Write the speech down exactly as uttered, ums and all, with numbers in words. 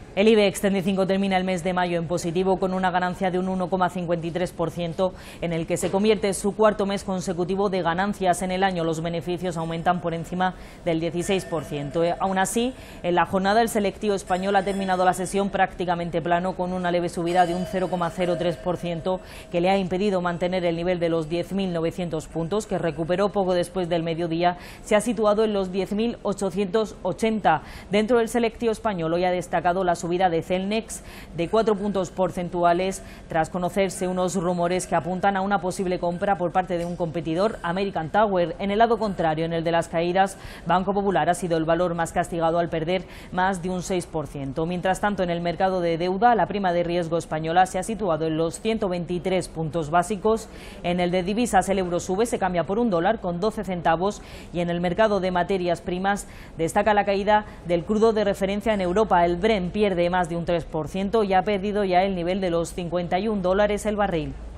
El IBEX treinta y cinco termina el mes de mayo en positivo con una ganancia de un uno coma cincuenta y tres por ciento, en el que se convierte en su cuarto mes consecutivo de ganancias en el año. Los beneficios aumentan por encima del dieciséis por ciento. Aún así, en la jornada el selectivo español ha terminado la sesión prácticamente plano, con una leve subida de un cero coma cero tres por ciento que le ha impedido mantener el nivel de los diez mil novecientos puntos, que recuperó poco después del mediodía. Se ha situado en los diez mil ochocientos ochenta. Dentro del selectivo español hoy ha destacado la subida de Celnex de cuatro puntos porcentuales tras conocerse unos rumores que apuntan a una posible compra por parte de un competidor, American Tower. En el lado contrario, en el de las caídas, Banco Popular ha sido el valor más castigado al perder más de un seis por ciento. Mientras tanto, en el mercado de deuda, la prima de riesgo española se ha situado en los ciento veintitrés puntos básicos. En el de divisas, el euro sube, se cambia por un dólar con doce centavos, y en el mercado de materias primas destaca la caída del crudo de referencia en Europa. El Brent pierde más de un tres por ciento y ha perdido ya el nivel de los cincuenta y un dólares el barril.